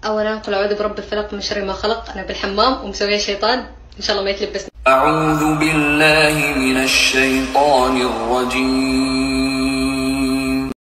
اولا قل اعوذ برب الفلق من شر ما خلق. انا بالحمام ومسويه شيطان، ان شاء الله ما يتلبسني. أعوذ بالله من الشيطان الرجيم.